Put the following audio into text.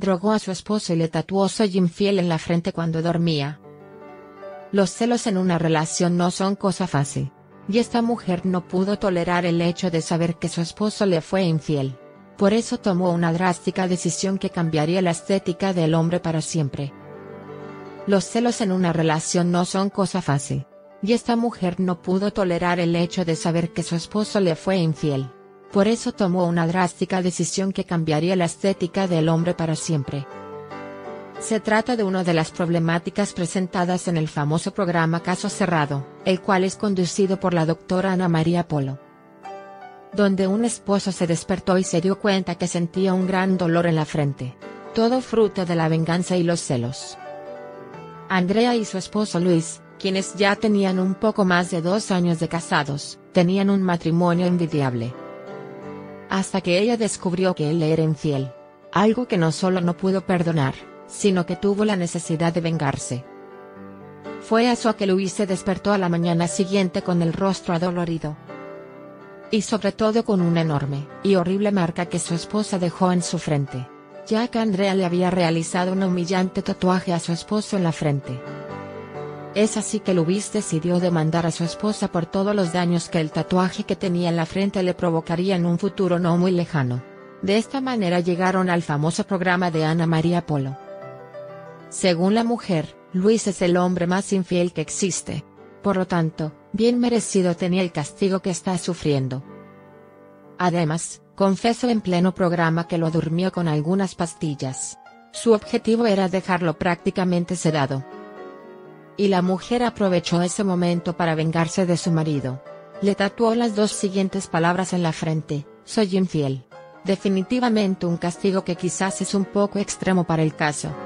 drogó a su esposo y le tatuó "Soy infiel" en la frente cuando dormía. Los celos en una relación no son cosa fácil, y esta mujer no pudo tolerar el hecho de saber que su esposo le fue infiel. Por eso tomó una drástica decisión que cambiaría la estética del hombre para siempre. Los celos en una relación no son cosa fácil, y esta mujer no pudo tolerar el hecho de saber que su esposo le fue infiel. Por eso tomó una drástica decisión que cambiaría la estética del hombre para siempre. Se trata de una de las problemáticas presentadas en el famoso programa Caso Cerrado, el cual es conducido por la doctora Ana María Polo, donde un esposo se despertó y se dio cuenta que sentía un gran dolor en la frente, todo fruto de la venganza y los celos. Andrea y su esposo Luis, quienes ya tenían un poco más de 2 años de casados, tenían un matrimonio envidiable. Hasta que ella descubrió que él le era infiel, algo que no solo no pudo perdonar, sino que tuvo la necesidad de vengarse. Fue eso que Luis se despertó a la mañana siguiente con el rostro adolorido, y sobre todo con una enorme y horrible marca que su esposa dejó en su frente, ya que Andrea le había realizado un humillante tatuaje a su esposo en la frente. Es así que Luis decidió demandar a su esposa por todos los daños que el tatuaje que tenía en la frente le provocaría en un futuro no muy lejano. De esta manera llegaron al famoso programa de Ana María Polo. Según la mujer, Luis es el hombre más infiel que existe. Por lo tanto, bien merecido tenía el castigo que está sufriendo. Además, confesó en pleno programa que lo durmió con algunas pastillas. Su objetivo era dejarlo prácticamente sedado. Y la mujer aprovechó ese momento para vengarse de su marido. Le tatuó las 2 siguientes palabras en la frente: "Soy infiel". Definitivamente un castigo que quizás es un poco extremo para el caso.